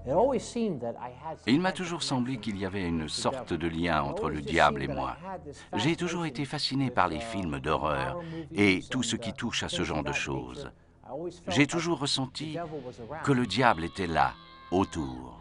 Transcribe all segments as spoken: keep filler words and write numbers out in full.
Il m'a toujours semblé qu'il y avait une sorte de lien entre le diable et moi. J'ai toujours été fasciné par les films d'horreur et tout ce qui touche à ce genre de choses. J'ai toujours ressenti que le diable était là, autour.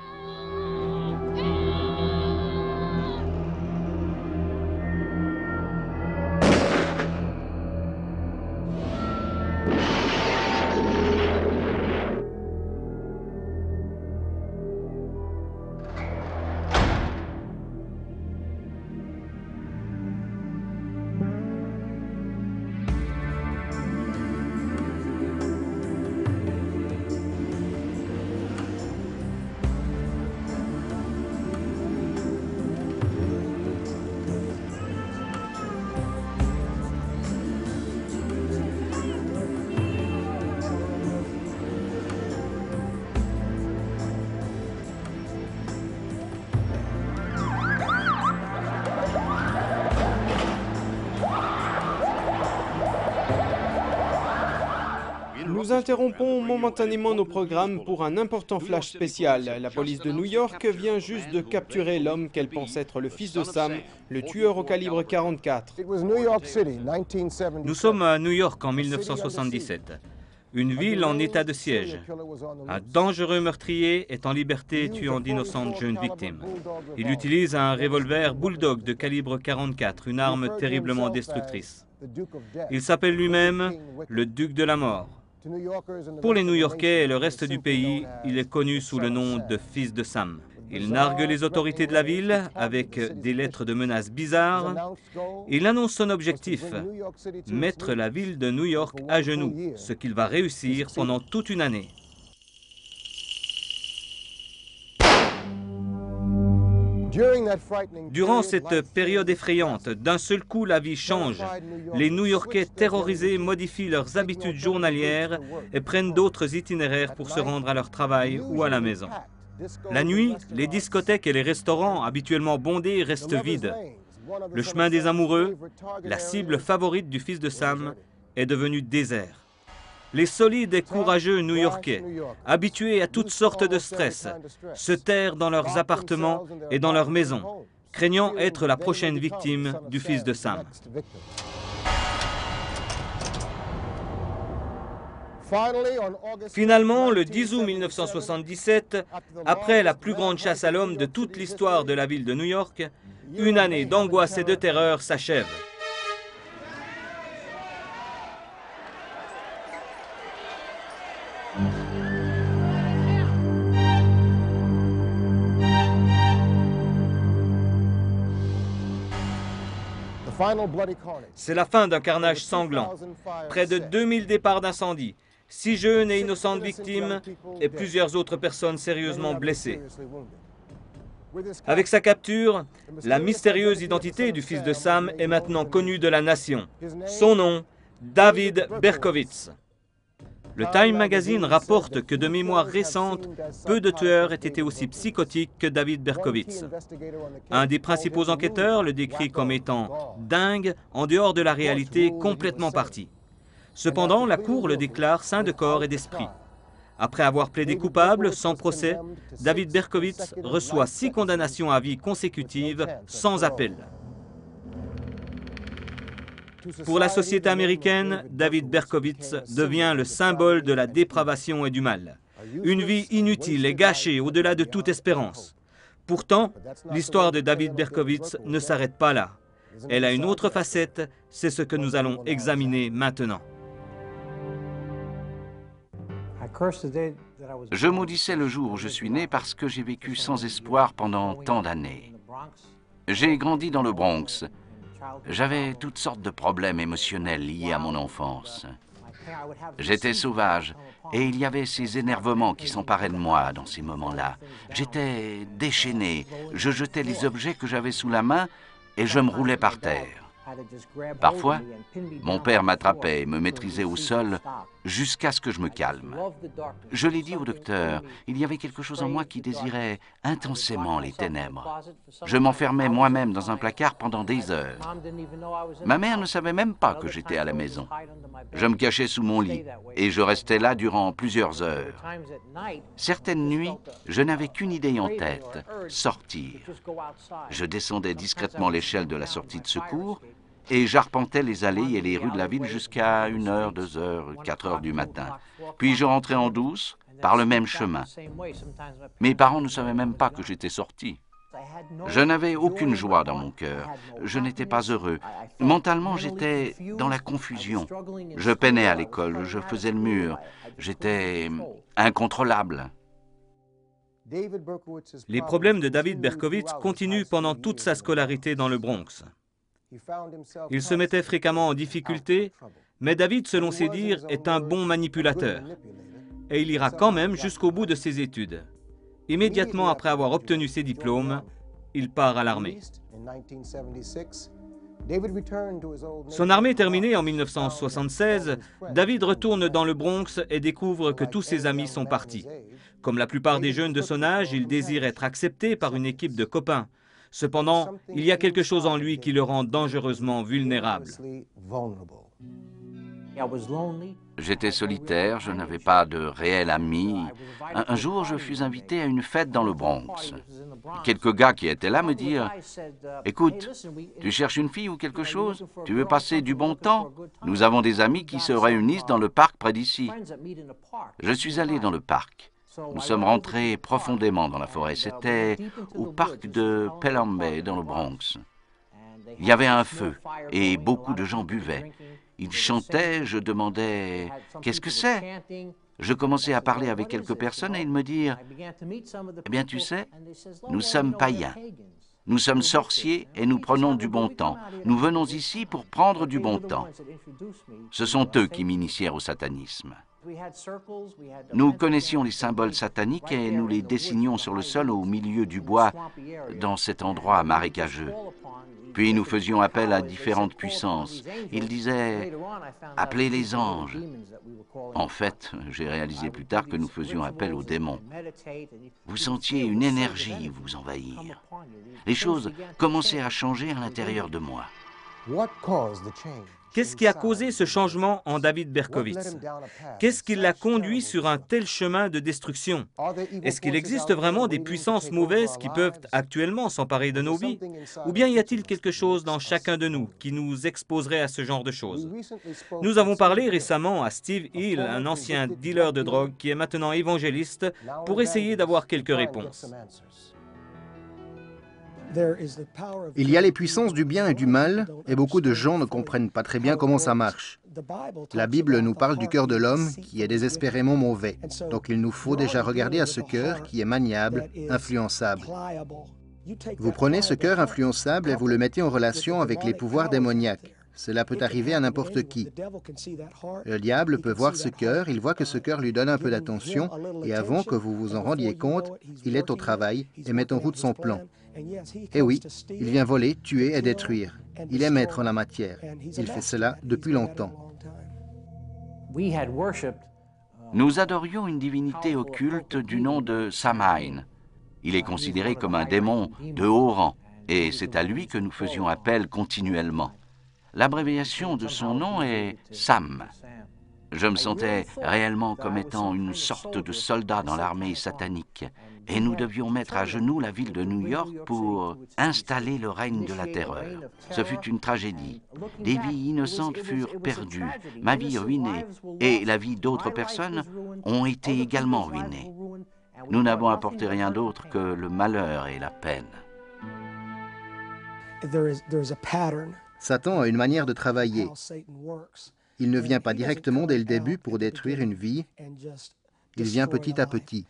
Nous interrompons momentanément nos programmes pour un important flash spécial. La police de New York vient juste de capturer l'homme qu'elle pense être le fils de Sam, le tueur au calibre quarante-quatre. Nous sommes à New York en mille neuf cent soixante-dix-sept, une ville en état de siège. Un dangereux meurtrier est en liberté tuant d'innocentes jeunes victimes. Il utilise un revolver Bulldog de calibre quarante-quatre, une arme terriblement destructrice. Il s'appelle lui-même le Duc de la Mort. Pour les New-Yorkais et le reste du pays, il est connu sous le nom de Fils de Sam. Il nargue les autorités de la ville avec des lettres de menaces bizarres. Il annonce son objectif, mettre la ville de New York à genoux, ce qu'il va réussir pendant toute une année. Durant cette période effrayante, d'un seul coup, la vie change. Les New-Yorkais terrorisés modifient leurs habitudes journalières et prennent d'autres itinéraires pour se rendre à leur travail ou à la maison. La nuit, les discothèques et les restaurants habituellement bondés restent vides. Le chemin des amoureux, la cible favorite du fils de Sam, est devenu désert. Les solides et courageux New-Yorkais, habitués à toutes sortes de stress, se terrent dans leurs appartements et dans leurs maisons, craignant être la prochaine victime du fils de Sam. Finalement, le dix août mille neuf cent soixante-dix-sept, après la plus grande chasse à l'homme de toute l'histoire de la ville de New York, une année d'angoisse et de terreur s'achève. C'est la fin d'un carnage sanglant. Près de deux mille départs d'incendie, six jeunes et innocentes victimes et plusieurs autres personnes sérieusement blessées. Avec sa capture, la mystérieuse identité du fils de Sam est maintenant connue de la nation. Son nom, David Berkowitz. Le Time Magazine rapporte que de mémoire récente, peu de tueurs aient été aussi psychotiques que David Berkowitz. Un des principaux enquêteurs le décrit comme étant dingue, en dehors de la réalité, complètement parti. Cependant, la Cour le déclare sain de corps et d'esprit. Après avoir plaidé coupable, sans procès, David Berkowitz reçoit six condamnations à vie consécutives, sans appel. Pour la société américaine, David Berkowitz devient le symbole de la dépravation et du mal. Une vie inutile et gâchée au-delà de toute espérance. Pourtant, l'histoire de David Berkowitz ne s'arrête pas là. Elle a une autre facette, c'est ce que nous allons examiner maintenant. Je maudissais le jour où je suis né parce que j'ai vécu sans espoir pendant tant d'années. J'ai grandi dans le Bronx. J'avais toutes sortes de problèmes émotionnels liés à mon enfance. J'étais sauvage et il y avait ces énervements qui s'emparaient de moi dans ces moments-là. J'étais déchaîné, je jetais les objets que j'avais sous la main et je me roulais par terre. Parfois, mon père m'attrapait et me maîtrisait au sol jusqu'à ce que je me calme. Je l'ai dit au docteur, il y avait quelque chose en moi qui désirait intensément les ténèbres. Je m'enfermais moi-même dans un placard pendant des heures. Ma mère ne savait même pas que j'étais à la maison. Je me cachais sous mon lit et je restais là durant plusieurs heures. Certaines nuits, je n'avais qu'une idée en tête, sortir. Je descendais discrètement l'échelle de la sortie de secours et j'arpentais les allées et les rues de la ville jusqu'à une heure, deux heures, quatre heures du matin. Puis je rentrais en douce par le même chemin. Mes parents ne savaient même pas que j'étais sorti. Je n'avais aucune joie dans mon cœur. Je n'étais pas heureux. Mentalement, j'étais dans la confusion. Je peinais à l'école, je faisais le mur. J'étais incontrôlable. Les problèmes de David Berkowitz continuent pendant toute sa scolarité dans le Bronx. Il se mettait fréquemment en difficulté, mais David, selon ses dires, est un bon manipulateur. Et il ira quand même jusqu'au bout de ses études. Immédiatement après avoir obtenu ses diplômes, il part à l'armée. Son armée terminée en mille neuf cent soixante-seize, David retourne dans le Bronx et découvre que tous ses amis sont partis. Comme la plupart des jeunes de son âge, il désire être accepté par une équipe de copains. Cependant, il y a quelque chose en lui qui le rend dangereusement vulnérable. J'étais solitaire, je n'avais pas de réels amis. Un, un jour, je fus invité à une fête dans le Bronx. Quelques gars qui étaient là me dirent « Écoute, tu cherches une fille ou quelque chose? Tu veux passer du bon temps? Nous avons des amis qui se réunissent dans le parc près d'ici. » Je suis allé dans le parc. Nous sommes rentrés profondément dans la forêt. C'était au parc de Pelham Bay, dans le Bronx. Il y avait un feu et beaucoup de gens buvaient. Ils chantaient, je demandais « Qu'est-ce que c'est ?» Je commençais à parler avec quelques personnes et ils me dirent « Eh bien, tu sais, nous sommes païens. Nous sommes sorciers et nous prenons du bon temps. Nous venons ici pour prendre du bon temps. » Ce sont eux qui m'initièrent au satanisme. Nous connaissions les symboles sataniques et nous les dessinions sur le sol au milieu du bois, dans cet endroit marécageux. Puis nous faisions appel à différentes puissances. Ils disaient « Appelez les anges ». En fait, j'ai réalisé plus tard que nous faisions appel aux démons. Vous sentiez une énergie vous envahir. Les choses commençaient à changer à l'intérieur de moi. Qu'est-ce qui a causé ce changement en David Berkowitz? Qu'est-ce qui l'a conduit sur un tel chemin de destruction? Est-ce qu'il existe vraiment des puissances mauvaises qui peuvent actuellement s'emparer de nos vies? Ou bien y a-t-il quelque chose dans chacun de nous qui nous exposerait à ce genre de choses? Nous avons parlé récemment à Steve Hill, un ancien dealer de drogue qui est maintenant évangéliste, pour essayer d'avoir quelques réponses. Il y a les puissances du bien et du mal, et beaucoup de gens ne comprennent pas très bien comment ça marche. La Bible nous parle du cœur de l'homme qui est désespérément mauvais. Donc il nous faut déjà regarder à ce cœur qui est maniable, influençable. Vous prenez ce cœur influençable et vous le mettez en relation avec les pouvoirs démoniaques. Cela peut arriver à n'importe qui. Le diable peut voir ce cœur, il voit que ce cœur lui donne un peu d'attention, et avant que vous vous en rendiez compte, il est au travail et met en route son plan. Et oui, il vient voler, tuer et détruire. Il est maître en la matière. Il fait cela depuis longtemps. Nous adorions une divinité occulte du nom de Samhain. Il est considéré comme un démon de haut rang, et c'est à lui que nous faisions appel continuellement. L'abréviation de son nom est Sam. Je me sentais réellement comme étant une sorte de soldat dans l'armée satanique, et nous devions mettre à genoux la ville de New York pour installer le règne de la terreur. Ce fut une tragédie. Des vies innocentes furent perdues, ma vie ruinée, et la vie d'autres personnes ont été également ruinées. Nous n'avons apporté rien d'autre que le malheur et la peine. Satan a une manière de travailler. Il ne vient pas directement dès le début pour détruire une vie, il vient petit à petit.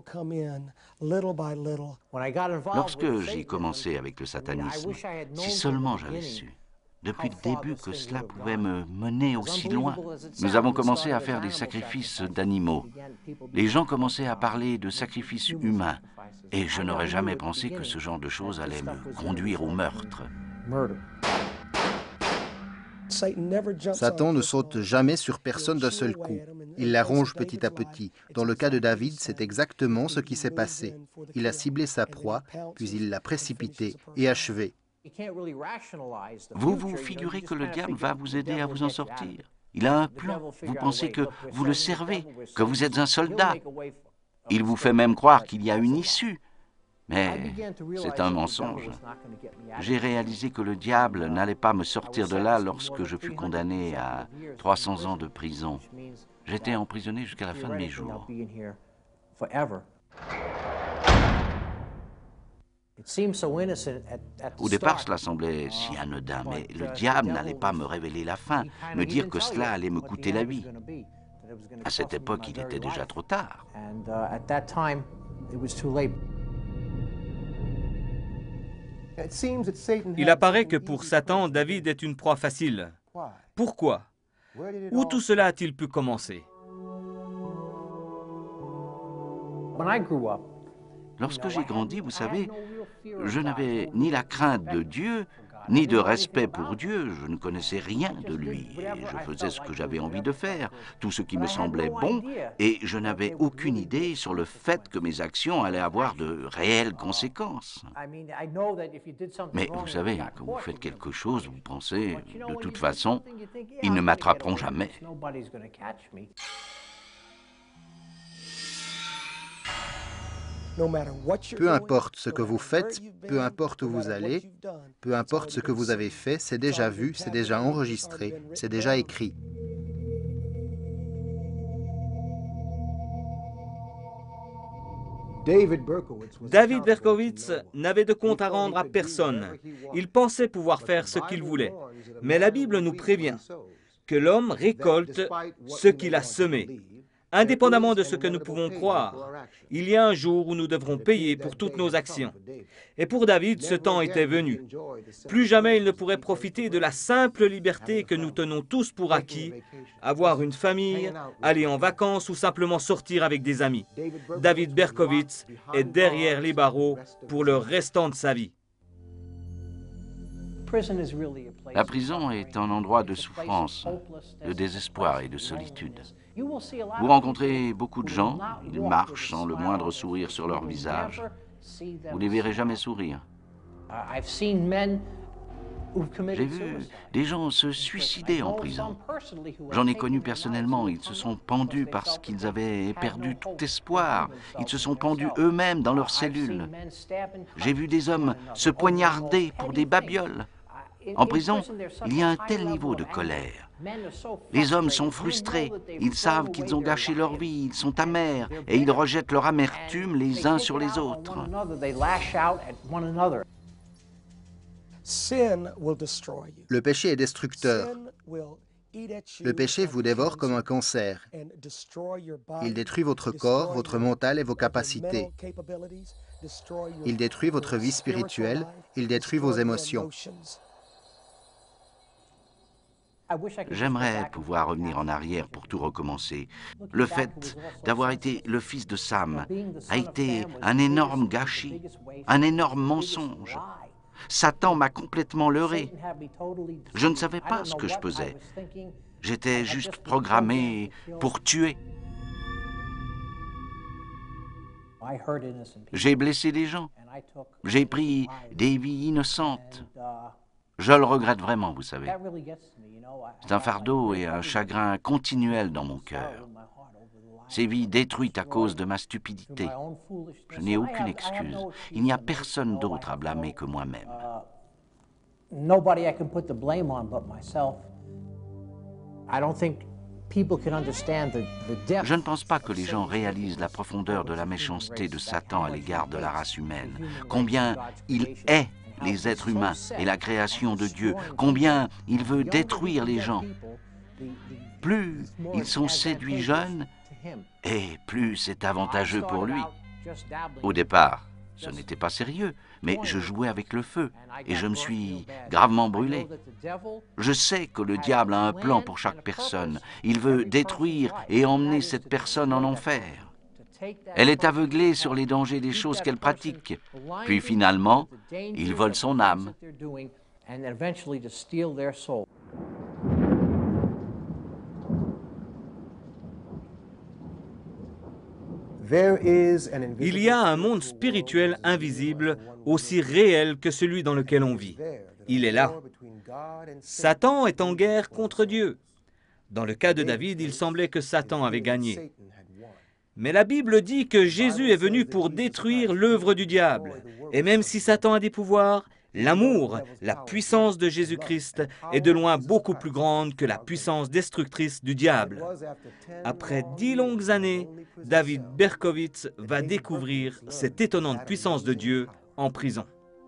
Lorsque j'ai commencé avec le satanisme, si seulement j'avais su, depuis le début, que cela pouvait me mener aussi loin. Nous avons commencé à faire des sacrifices d'animaux. Les gens commençaient à parler de sacrifices humains, et je n'aurais jamais pensé que ce genre de choses allait me conduire au meurtre. Satan ne saute jamais sur personne d'un seul coup. Il la ronge petit à petit. Dans le cas de David, c'est exactement ce qui s'est passé. Il a ciblé sa proie, puis il l'a précipitée et achevée. Vous vous figurez que le diable va vous aider à vous en sortir? Il a un plan. Vous pensez que vous le servez, que vous êtes un soldat. Il vous fait même croire qu'il y a une issue. Mais c'est un mensonge. J'ai réalisé que le diable n'allait pas me sortir de là lorsque je fus condamné à trois cents ans de prison. J'étais emprisonné jusqu'à la fin de mes jours. Au départ, cela semblait si anodin, mais le diable n'allait pas me révéler la fin, me dire que cela allait me coûter la vie. À cette époque, il était déjà trop tard. Il apparaît que pour Satan, David est une proie facile. Pourquoi? Où tout cela a-t-il pu commencer? Lorsque j'ai grandi, vous savez, je n'avais ni la crainte de Dieu, ni de respect pour Dieu. Je ne connaissais rien de lui. Et je faisais ce que j'avais envie de faire, tout ce qui me semblait bon, et je n'avais aucune idée sur le fait que mes actions allaient avoir de réelles conséquences. Mais vous savez, quand vous faites quelque chose, vous pensez, de toute façon, ils ne m'attraperont jamais. Peu importe ce que vous faites, peu importe où vous allez, peu importe ce que vous avez fait, c'est déjà vu, c'est déjà enregistré, c'est déjà écrit. David Berkowitz n'avait de compte à rendre à personne. Il pensait pouvoir faire ce qu'il voulait. Mais la Bible nous prévient que l'homme récolte ce qu'il a semé. Indépendamment de ce que nous pouvons croire, il y a un jour où nous devrons payer pour toutes nos actions. Et pour David, ce temps était venu. Plus jamais il ne pourrait profiter de la simple liberté que nous tenons tous pour acquis, avoir une famille, aller en vacances ou simplement sortir avec des amis. David Berkowitz est derrière les barreaux pour le restant de sa vie. La prison est un endroit de souffrance, de désespoir et de solitude. Vous rencontrez beaucoup de gens, ils marchent sans le moindre sourire sur leur visage. Vous ne les verrez jamais sourire. J'ai vu des gens se suicider en prison. J'en ai connu personnellement, ils se sont pendus parce qu'ils avaient perdu tout espoir. Ils se sont pendus eux-mêmes dans leurs cellules. J'ai vu des hommes se poignarder pour des babioles. En prison, il y a un tel niveau de colère. Les hommes sont frustrés, ils savent qu'ils ont gâché leur vie, ils sont amers, et ils rejettent leur amertume les uns sur les autres. Le péché est destructeur. Le péché vous dévore comme un cancer. Il détruit votre corps, votre mental et vos capacités. Il détruit votre vie spirituelle, il détruit vos émotions. J'aimerais pouvoir revenir en arrière pour tout recommencer. Le fait d'avoir été le fils de Sam a été un énorme gâchis, un énorme mensonge. Satan m'a complètement leurré. Je ne savais pas ce que je faisais. J'étais juste programmé pour tuer. J'ai blessé des gens. J'ai pris des vies innocentes. Je le regrette vraiment, vous savez. C'est un fardeau et un chagrin continuel dans mon cœur. Ces vies détruites à cause de ma stupidité. Je n'ai aucune excuse. Il n'y a personne d'autre à blâmer que moi-même. Je ne pense pas que les gens réalisent la profondeur de la méchanceté de Satan à l'égard de la race humaine. Combien il hait les êtres humains et la création de Dieu, combien il veut détruire les gens. Plus ils sont séduits jeunes, et plus c'est avantageux pour lui. Au départ, ce n'était pas sérieux, mais je jouais avec le feu et je me suis gravement brûlé. Je sais que le diable a un plan pour chaque personne. Il veut détruire et emmener cette personne en enfer. Elle est aveuglée sur les dangers des choses qu'elle pratique. Puis finalement, il vole son âme. Il y a un monde spirituel invisible, aussi réel que celui dans lequel on vit. Il est là. Satan est en guerre contre Dieu. Dans le cas de David, il semblait que Satan avait gagné. Mais la Bible dit que Jésus est venu pour détruire l'œuvre du diable. Et même si Satan a des pouvoirs, l'amour, la puissance de Jésus-Christ est de loin beaucoup plus grande que la puissance destructrice du diable. Après dix longues années, David Berkowitz va découvrir cette étonnante puissance de Dieu en prison.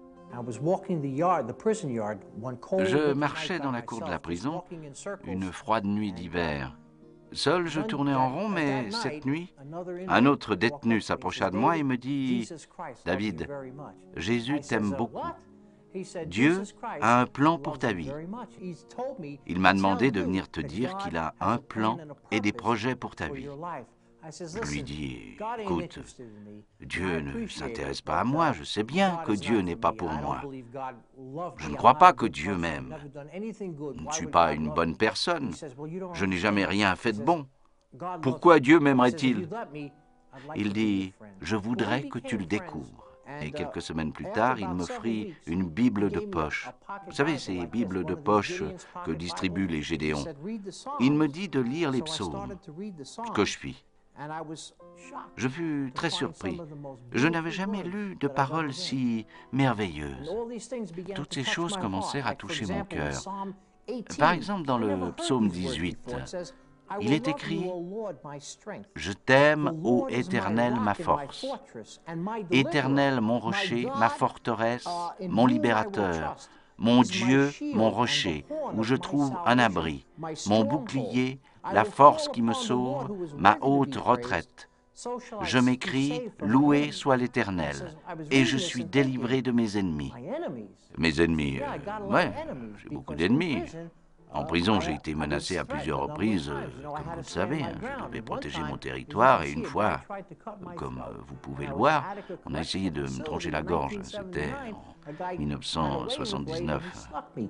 Je marchais dans la cour de la prison, une froide nuit d'hiver. Seul, je tournais en rond, mais cette nuit, un autre détenu s'approcha de moi et me dit « David, Jésus t'aime beaucoup. Dieu a un plan pour ta vie. Il m'a demandé de venir te dire qu'il a un plan et des projets pour ta vie. » Je lui dis « Écoute, Dieu ne s'intéresse pas à moi, je sais bien que Dieu n'est pas pour moi. Je ne crois pas que Dieu m'aime. Je ne suis pas une bonne personne. Je n'ai jamais rien fait de bon. Pourquoi Dieu m'aimerait-il » Il dit « Je voudrais que tu le découvres. » Et quelques semaines plus tard, il m'offrit une Bible de poche. Vous savez, ces Bibles de poche que distribuent les Gédéons. Il me dit de lire les psaumes, ce que je fis. Je fus très surpris. Je n'avais jamais lu de paroles si merveilleuses. Toutes ces choses commencèrent à toucher mon cœur. Par exemple, dans le psaume dix-huit, il est écrit « Je t'aime, ô Éternel, ma force. Éternel, mon rocher, ma forteresse, mon libérateur, mon Dieu, mon rocher, où je trouve un abri, mon bouclier, la force qui me sauve, ma haute retraite. Je m'écrie, loué soit l'Éternel, et je suis délivré de mes ennemis. » Mes ennemis, euh, ouais, j'ai beaucoup d'ennemis. En prison, j'ai été menacé à plusieurs reprises, euh, comme vous le savez. Hein, je devais protéger mon territoire, et une fois, comme euh, vous pouvez le voir, on a essayé de me trancher la gorge. C'était en mille neuf cent soixante-dix-neuf.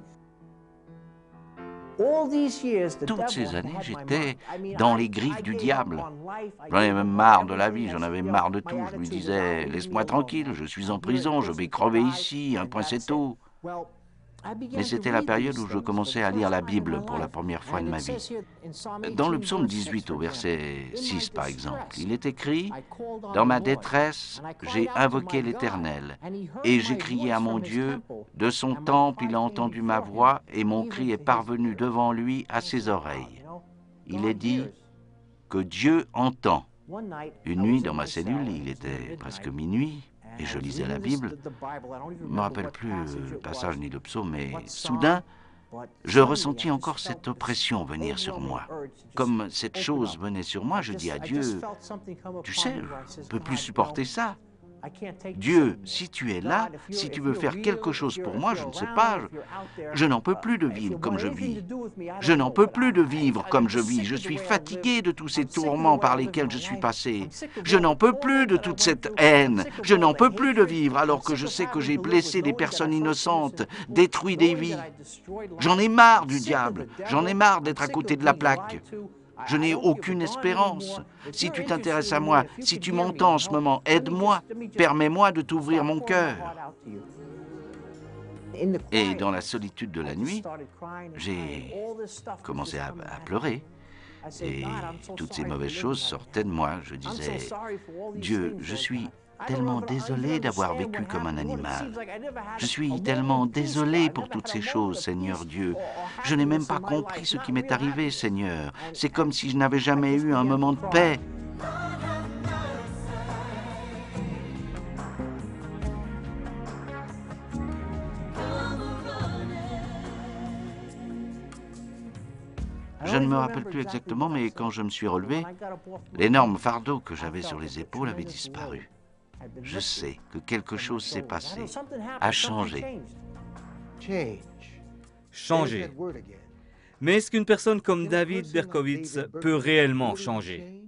Toutes ces années, j'étais dans les griffes du diable. J'en avais même marre de la vie, j'en avais marre de tout. Je lui disais, laisse-moi tranquille, je suis en prison, je vais crever ici, un point c'est tout. Mais c'était la période où je commençais à lire la Bible pour la première fois de ma vie. Dans le psaume dix-huit, au verset six par exemple, il est écrit « Dans ma détresse, j'ai invoqué l'Éternel, et j'ai crié à mon Dieu, de son temple il a entendu ma voix, et mon cri est parvenu devant lui à ses oreilles. » Il est dit que Dieu entend. Une nuit, dans ma cellule, il était presque minuit, et je lisais la Bible. Je ne me rappelle plus le passage ni le psaume, mais soudain, je ressentis encore cette oppression venir sur moi. Comme cette chose venait sur moi, je dis à Dieu, « Tu sais, je ne peux plus supporter ça. Dieu, si tu es là, si tu veux faire quelque chose pour moi, je ne sais pas, je, je n'en peux plus de vivre comme je vis. Je n'en peux plus de vivre comme je vis. Je suis fatigué de tous ces tourments par lesquels je suis passé. Je n'en peux plus de toute cette haine. Je n'en peux plus de vivre alors que je sais que j'ai blessé des personnes innocentes, détruit des vies. J'en ai marre du diable. J'en ai marre d'être à côté de la plaque. Je n'ai aucune espérance. Si tu t'intéresses à moi, si tu m'entends en ce moment, aide-moi, permets-moi de t'ouvrir mon cœur. » Et dans la solitude de la nuit, j'ai commencé à, à pleurer. Et toutes ces mauvaises choses sortaient de moi. Je disais, « Dieu, je suis tellement désolé d'avoir vécu comme un animal. Je suis tellement désolé pour toutes ces choses, Seigneur Dieu. Je n'ai même pas compris ce qui m'est arrivé, Seigneur. C'est comme si je n'avais jamais eu un moment de paix. » Je ne me rappelle plus exactement, mais quand je me suis relevé, l'énorme fardeau que j'avais sur les épaules avait disparu. Je sais que quelque chose s'est passé, a changé. Changer. Mais est-ce qu'une personne comme David Berkowitz peut réellement changer?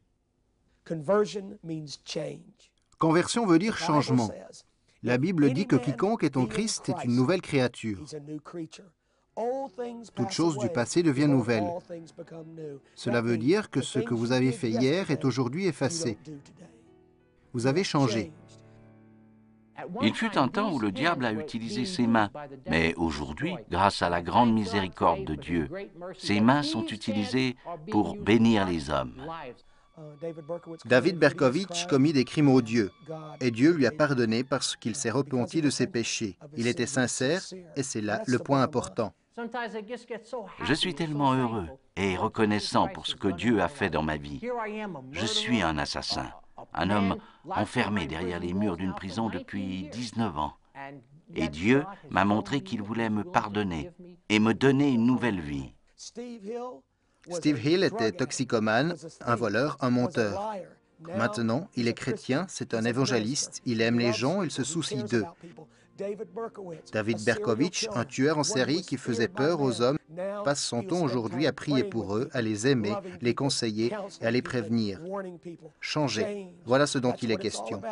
Conversion veut dire changement. La Bible dit que quiconque est en Christ est une nouvelle créature. Toutes choses du passé deviennent nouvelles. Cela veut dire que ce que vous avez fait hier est aujourd'hui effacé. Vous avez changé. Il fut un temps où le diable a utilisé ses mains, mais aujourd'hui, grâce à la grande miséricorde de Dieu, ses mains sont utilisées pour bénir les hommes. David Berkowitz commit des crimes odieux, et Dieu lui a pardonné parce qu'il s'est repenti de ses péchés. Il était sincère, et c'est là le point important. Je suis tellement heureux et reconnaissant pour ce que Dieu a fait dans ma vie. Je suis un assassin, un homme enfermé derrière les murs d'une prison depuis dix-neuf ans. Et Dieu m'a montré qu'il voulait me pardonner et me donner une nouvelle vie. Steve Hill était toxicomane, un voleur, un menteur. Maintenant, il est chrétien, c'est un évangéliste, il aime les gens, il se soucie d'eux. David Berkowitz, un tueur en série qui faisait peur aux hommes, passe son temps aujourd'hui à prier pour eux, à les aimer, les conseiller et à les prévenir. Changer, voilà ce dont il est question.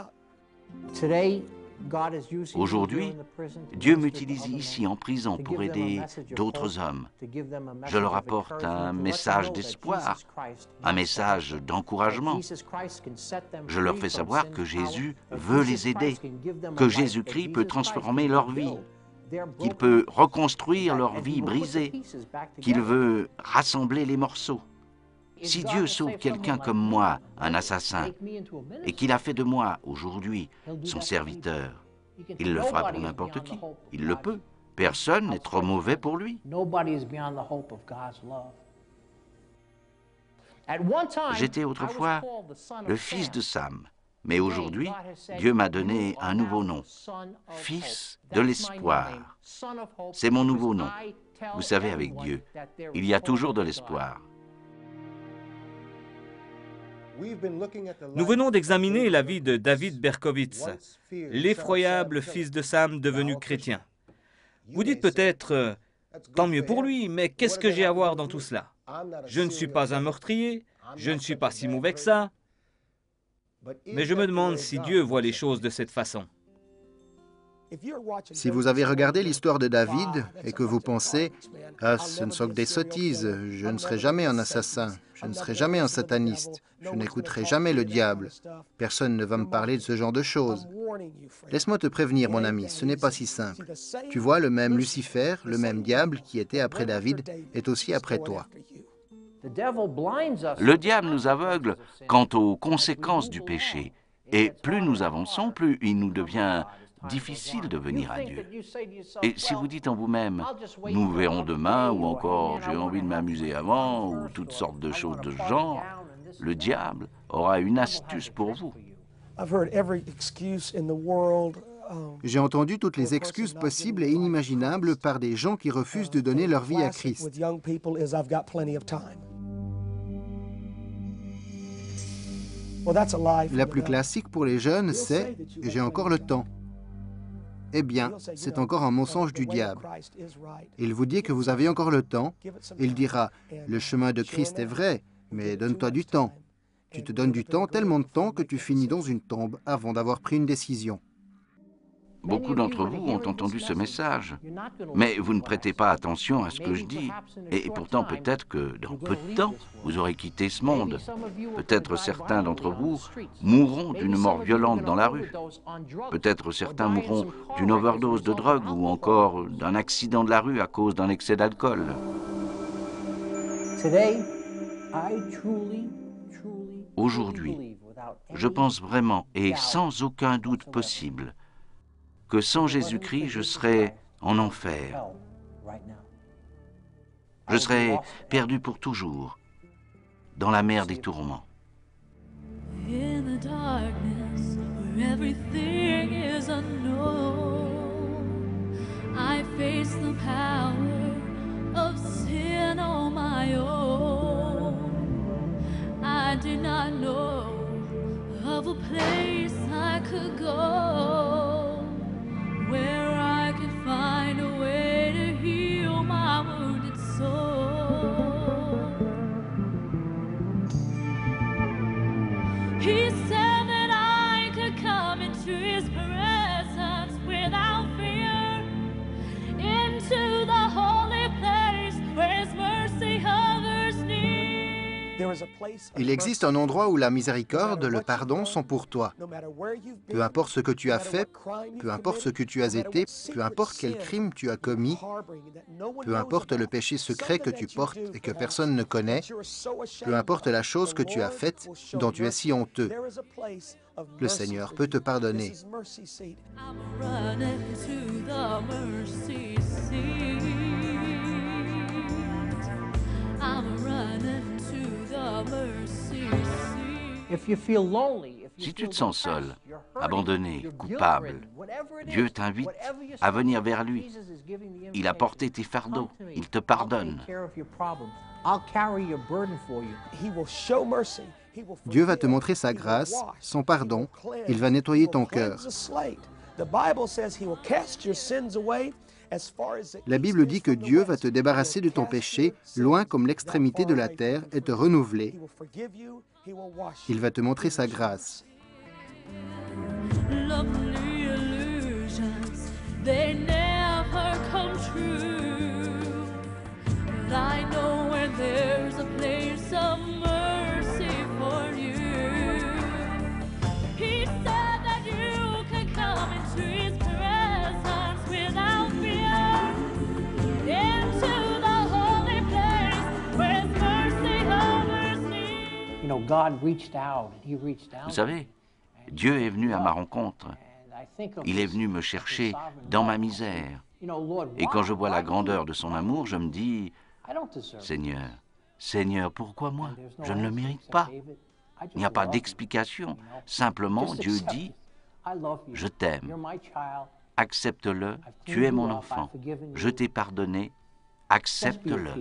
Aujourd'hui, Dieu m'utilise ici en prison pour aider d'autres hommes. Je leur apporte un message d'espoir, un message d'encouragement. Je leur fais savoir que Jésus veut les aider, que Jésus-Christ peut transformer leur vie, qu'il peut reconstruire leur vie brisée, qu'il veut rassembler les morceaux. Si Dieu sauve quelqu'un comme moi, un assassin, et qu'il a fait de moi, aujourd'hui, son serviteur, il le fera pour n'importe qui. Il le peut. Personne n'est trop mauvais pour lui. J'étais autrefois le fils de Sam, mais aujourd'hui, Dieu m'a donné un nouveau nom, Fils de l'espoir. C'est mon nouveau nom. Vous savez, avec Dieu, il y a toujours de l'espoir. Nous venons d'examiner la vie de David Berkowitz, l'effroyable fils de Sam devenu chrétien. Vous dites peut-être, euh, tant mieux pour lui, mais qu'est-ce que j'ai à voir dans tout cela? Je ne suis pas un meurtrier, je ne suis pas si mauvais que ça. Mais je me demande si Dieu voit les choses de cette façon. Si vous avez regardé l'histoire de David et que vous pensez « Ah, ce ne sont que des sottises, je ne serai jamais un assassin, je ne serai jamais un sataniste, je n'écouterai jamais le diable, personne ne va me parler de ce genre de choses. » Laisse-moi te prévenir, mon ami, ce n'est pas si simple. Tu vois, le même Lucifer, le même diable qui était après David, est aussi après toi. Le diable nous aveugle quant aux conséquences du péché. Et plus nous avançons, plus il nous devient difficile de venir à Dieu. Et si vous dites en vous-même, nous verrons demain, ou encore j'ai envie de m'amuser avant, ou toutes sortes de choses de ce genre, le diable aura une astuce pour vous. J'ai entendu toutes les excuses possibles et inimaginables par des gens qui refusent de donner leur vie à Christ. La plus classique pour les jeunes, c'est « j'ai encore le temps ». Eh bien, c'est encore un mensonge du diable. Il vous dit que vous avez encore le temps. Il dira « le chemin de Christ est vrai, mais donne-toi du temps. Tu te donnes du temps, tellement de temps que tu finis dans une tombe avant d'avoir pris une décision. » Beaucoup d'entre vous ont entendu ce message, mais vous ne prêtez pas attention à ce que je dis. Et pourtant, peut-être que dans peu de temps, vous aurez quitté ce monde. Peut-être certains d'entre vous mourront d'une mort violente dans la rue. Peut-être certains mourront d'une overdose de drogue ou encore d'un accident de la rue à cause d'un excès d'alcool. Aujourd'hui, je pense vraiment et sans aucun doute possible que sans Jésus-Christ, je serais en enfer. Je serais perdu pour toujours, dans la mer des tourments. In the darkness, where everything is unknown, I face the power of sin on my own. I did not know of a place I could go, where I could find a way to heal my wounded soul. He said that I could come into His presence without fear, into the holy Il existe un endroit où la miséricorde, le pardon sont pour toi. Peu importe ce que tu as fait, peu importe ce que tu as été, peu importe quel crime tu as commis, peu importe le péché secret que tu portes et que personne ne connaît, peu importe la chose que tu as faite dont tu es si honteux, le Seigneur peut te pardonner. Si tu te sens seul, abandonné, coupable, Dieu t'invite à venir vers lui. Il a porté tes fardeaux, il te pardonne. Dieu va te montrer sa grâce, son pardon, il va nettoyer ton cœur. La Bible dit que Dieu va te débarrasser de ton péché, loin comme l'extrémité de la terre, et te renouveler. Il va te montrer sa grâce. Vous savez, Dieu est venu à ma rencontre. Il est venu me chercher dans ma misère. Et quand je vois la grandeur de son amour, je me dis, Seigneur, Seigneur, pourquoi moi? Je ne le mérite pas. Il n'y a pas d'explication. Simplement, Dieu dit, je t'aime. Accepte-le, tu es mon enfant. Je t'ai pardonné, accepte-le.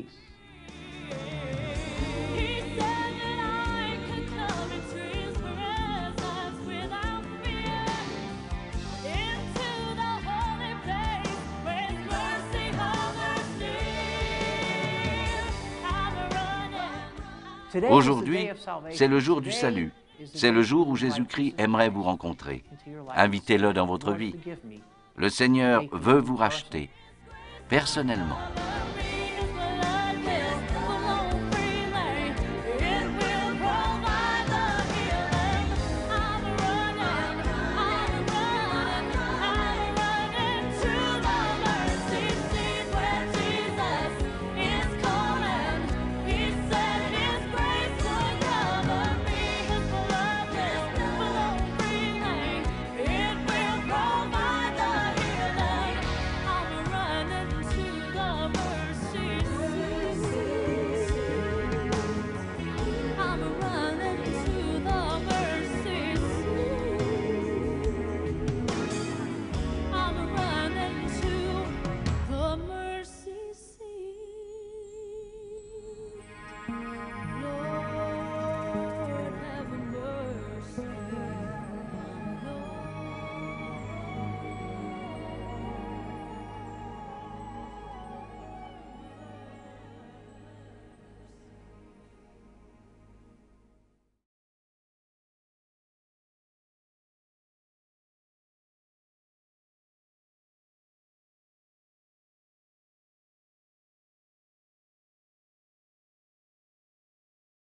Aujourd'hui, c'est le jour du salut. C'est le jour où Jésus-Christ aimerait vous rencontrer. Invitez-le dans votre vie. Le Seigneur veut vous racheter, personnellement.